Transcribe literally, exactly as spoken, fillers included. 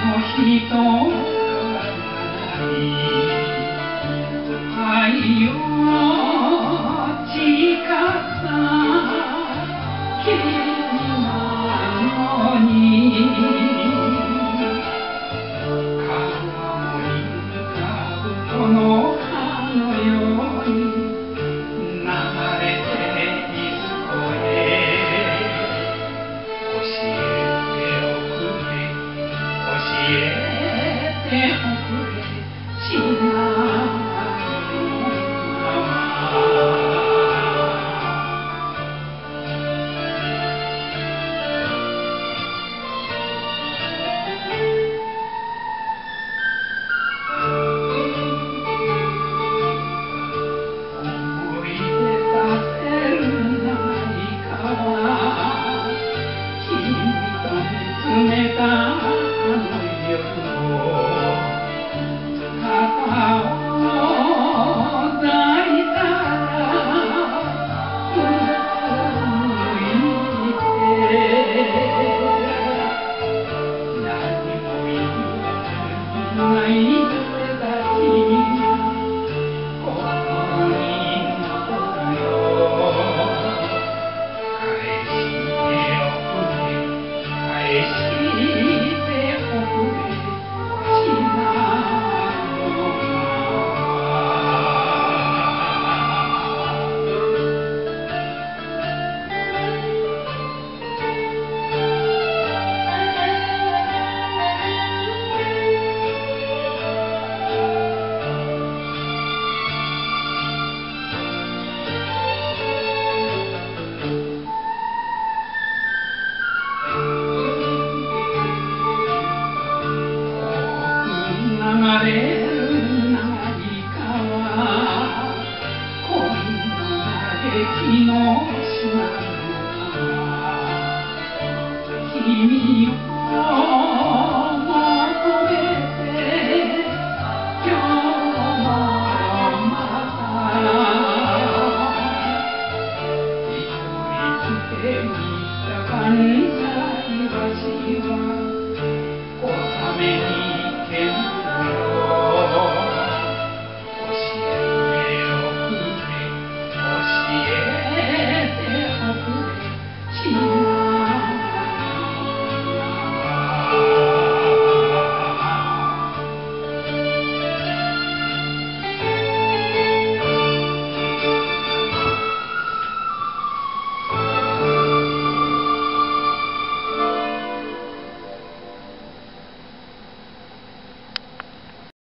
の人愛よ誓った君なのに川面に浮かぶこの葉のように流れていずこへ教えておくれ教えておくれ知ら冷たあの夜を肩を抱いたら向いて何も言わないでた君がここに残るよ返しておくれ返しておくれ知らぬ流れ